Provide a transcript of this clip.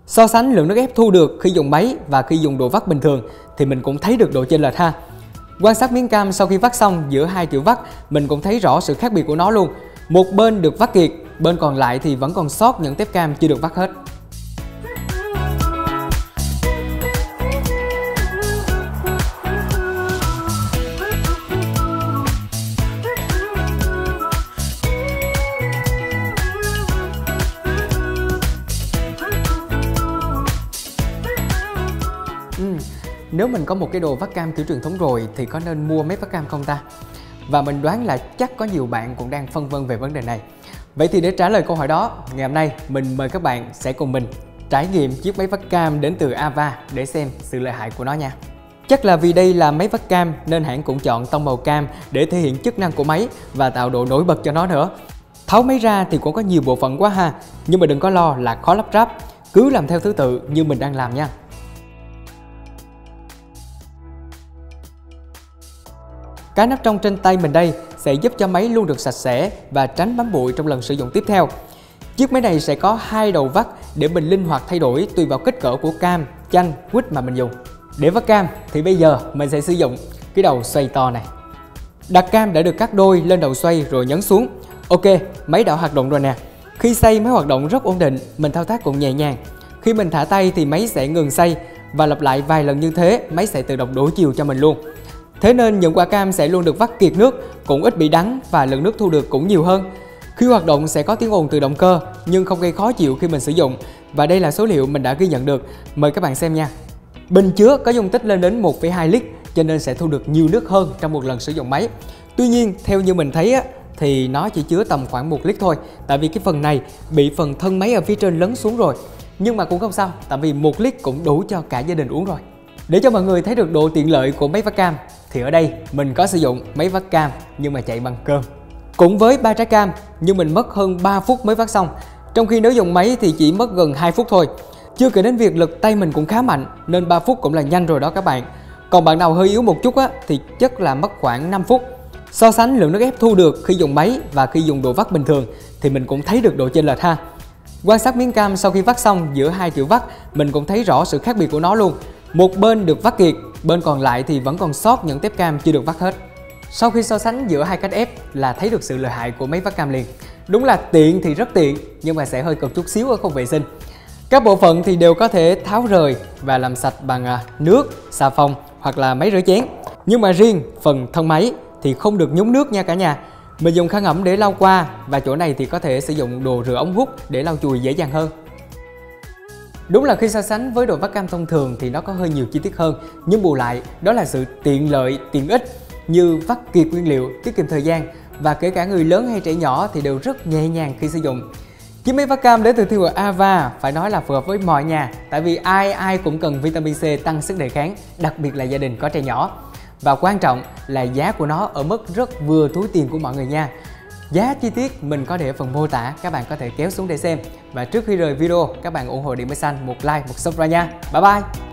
So sánh lượng nước ép thu được khi dùng máy và khi dùng đồ vắt bình thường thì mình cũng thấy được độ chênh lệch ha. Quan sát miếng cam sau khi vắt xong giữa hai kiểu vắt, mình cũng thấy rõ sự khác biệt của nó luôn. Một bên được vắt kiệt, bên còn lại thì vẫn còn sót những tép cam chưa được vắt hết. Nếu mình có một cái đồ vắt cam kiểu truyền thống rồi thì có nên mua máy vắt cam không ta? Và mình đoán là chắc có nhiều bạn cũng đang phân vân về vấn đề này. Vậy thì để trả lời câu hỏi đó, ngày hôm nay mình mời các bạn sẽ cùng mình trải nghiệm chiếc máy vắt cam đến từ Ava để xem sự lợi hại của nó nha. Chắc là vì đây là máy vắt cam nên hãng cũng chọn tông màu cam để thể hiện chức năng của máy và tạo độ nổi bật cho nó nữa. Tháo máy ra thì cũng có nhiều bộ phận quá ha, nhưng mà đừng có lo là khó lắp ráp, cứ làm theo thứ tự như mình đang làm nha. Cái nắp trong trên tay mình đây sẽ giúp cho máy luôn được sạch sẽ và tránh bám bụi trong lần sử dụng tiếp theo. Chiếc máy này sẽ có hai đầu vắt để mình linh hoạt thay đổi tùy vào kích cỡ của cam, chanh, quýt mà mình dùng. Để vắt cam thì bây giờ mình sẽ sử dụng cái đầu xoay to này. Đặt cam đã được cắt đôi lên đầu xoay rồi nhấn xuống. Ok, máy đã hoạt động rồi nè. Khi xay máy hoạt động rất ổn định, mình thao tác cũng nhẹ nhàng. Khi mình thả tay thì máy sẽ ngừng xay và lặp lại vài lần như thế, máy sẽ tự động đổi chiều cho mình luôn. Thế nên những quả cam sẽ luôn được vắt kiệt nước, cũng ít bị đắng và lượng nước thu được cũng nhiều hơn. Khi hoạt động sẽ có tiếng ồn từ động cơ nhưng không gây khó chịu khi mình sử dụng. Và đây là số liệu mình đã ghi nhận được, mời các bạn xem nha. Bình chứa có dung tích lên đến 1,2 lít cho nên sẽ thu được nhiều nước hơn trong một lần sử dụng máy. Tuy nhiên theo như mình thấy thì nó chỉ chứa tầm khoảng 1 lít thôi, tại vì cái phần này bị phần thân máy ở phía trên lấn xuống rồi. Nhưng mà cũng không sao, tại vì 1 lít cũng đủ cho cả gia đình uống rồi. Để cho mọi người thấy được độ tiện lợi của máy vắt cam thì ở đây mình có sử dụng máy vắt cam nhưng mà chạy bằng cơm. Cũng với 3 trái cam nhưng mình mất hơn 3 phút mới vắt xong, trong khi nếu dùng máy thì chỉ mất gần 2 phút thôi. Chưa kể đến việc lực tay mình cũng khá mạnh nên 3 phút cũng là nhanh rồi đó các bạn. Còn bạn nào hơi yếu một chút thì chắc là mất khoảng 5 phút. So sánh lượng nước ép thu được khi dùng máy và khi dùng đồ vắt bình thường thì mình cũng thấy được độ chênh lệch ha. Quan sát miếng cam sau khi vắt xong giữa hai kiểu vắt, mình cũng thấy rõ sự khác biệt của nó luôn. Một bên được vắt kiệt, bên còn lại thì vẫn còn sót những tép cam chưa được vắt hết. Sau khi so sánh giữa hai cách ép là thấy được sự lợi hại của máy vắt cam liền. Đúng là tiện thì rất tiện nhưng mà sẽ hơi cực chút xíu ở khâu vệ sinh. Các bộ phận thì đều có thể tháo rời và làm sạch bằng nước, xà phòng hoặc là máy rửa chén. Nhưng mà riêng phần thân máy thì không được nhúng nước nha cả nhà. Mình dùng khăn ẩm để lau qua và chỗ này thì có thể sử dụng đồ rửa ống hút để lau chùi dễ dàng hơn. Đúng là khi so sánh với đồ vắt cam thông thường thì nó có hơi nhiều chi tiết hơn, nhưng bù lại đó là sự tiện lợi, tiện ích như vắt kiệt nguyên liệu, tiết kiệm thời gian và kể cả người lớn hay trẻ nhỏ thì đều rất nhẹ nhàng khi sử dụng. Chiếc máy vắt cam đến từ thương hiệu Ava phải nói là phù hợp với mọi nhà, tại vì ai cũng cần vitamin C tăng sức đề kháng, đặc biệt là gia đình có trẻ nhỏ. Và quan trọng là giá của nó ở mức rất vừa túi tiền của mọi người nha. Giá chi tiết mình có để ở phần mô tả, các bạn có thể kéo xuống để xem. Và trước khi rời video, các bạn ủng hộ Điện Máy Xanh một like, một subscribe nha. Bye bye!